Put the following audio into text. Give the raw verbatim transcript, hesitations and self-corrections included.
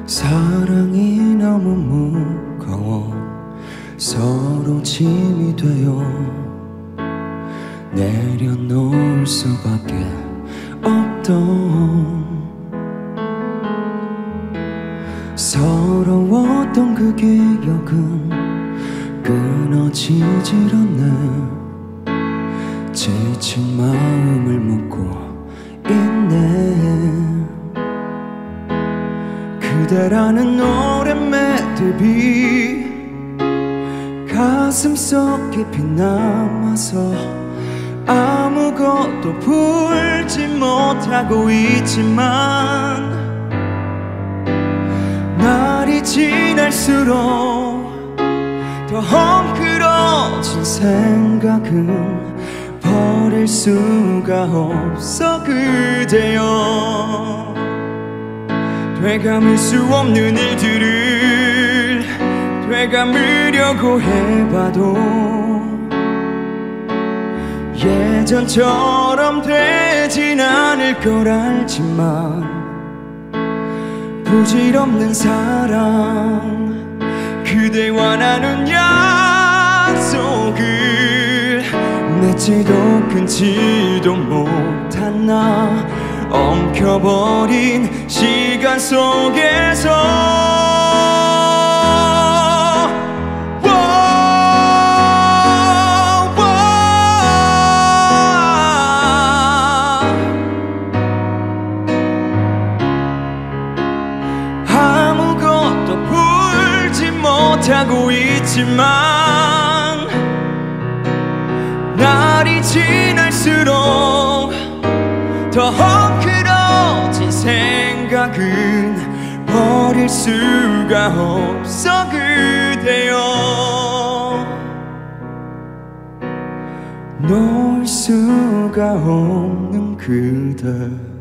사랑이 너무 무거워 서로 짐이 되어 내려놓을 수밖에 없던 서러웠던 그 기억은 끊어지질 않네. 지친 마음을 묻고 있네. 그대라는 오랜 매듭이 가슴속 깊이 남아서 아무것도 풀지 못하고 있지만 날이 지날수록 더 헝클어진 생각은 버릴 수가 없어. 그대여 되감을 수 없는 일들을 되감으려고 해봐도 예전처럼 되진 않을 걸 알지만 부질없는 사랑 그대와 나눈 약속을 맺지도 끊지도 못한 나 엉켜버린 시간 속에서 아무것도 풀지 못하고 있지만 날이 지날수록 더 헝클어진 생각은 버릴 수가 없어. 그대여 놓을 수가 없는 그대.